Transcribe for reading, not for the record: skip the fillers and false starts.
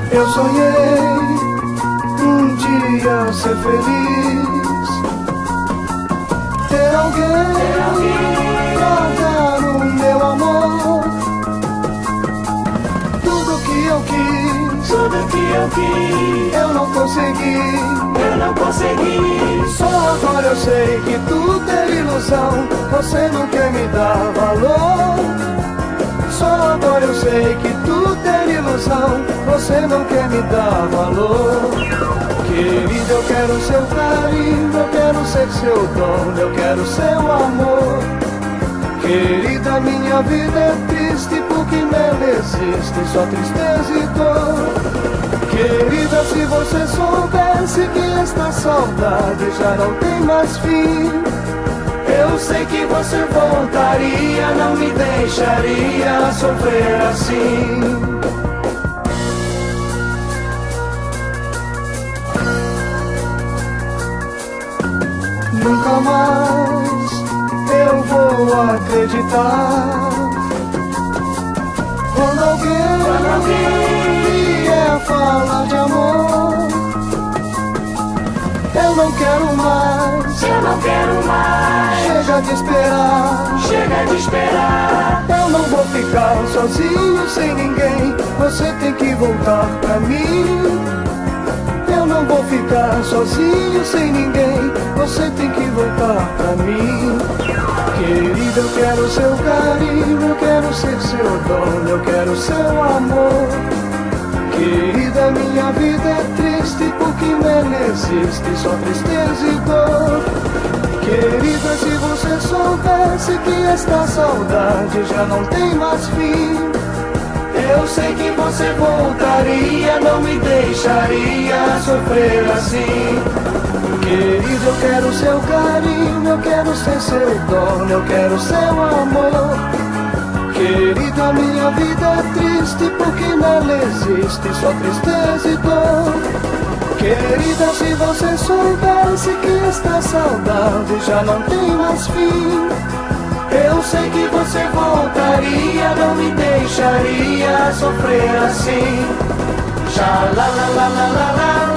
Eu sonhei um dia ser feliz, ter alguém pra dar o meu amor. Tudo que eu quis, eu não consegui. Só agora eu sei que tudo é ilusão, você não quer me dar valor. Só agora eu sei que tudo é ilusão, você não quer me dar valor. Querida, eu quero seu carinho, eu quero ser seu dono, eu quero seu amor. Querida, minha vida é triste porque nela existe só tristeza e dor. Querida, se você soubesse que esta saudade já não tem mais fim, eu sei que você voltaria, não me deixaria sofrer assim. Nunca mais eu vou acreditar quando alguém vier falar de amor. Eu não quero mais, chega de esperar. Eu não vou ficar sozinho sem ninguém, você tem que voltar pra mim. Eu não vou ficar sozinho sem ninguém, você tem que voltar pra mim. Querida, eu quero seu carinho, eu quero ser seu dono, eu quero seu amor. Querida, minha vida é triste porque nela existe só tristeza e dor. Querida, se você soubesse que esta saudade já não tem mais fim, eu sei que você voltaria, não me deixaria sofrer assim. Querida, eu quero seu carinho, eu quero ser seu dono, eu quero seu amor. Querida, minha vida é triste porque nela existe só tristeza e dor. Querida, se você soubesse que esta saudade já não tem mais fim, eu sei que você voltaria, não me deixaria sofrer assim. Xa la la la la la la.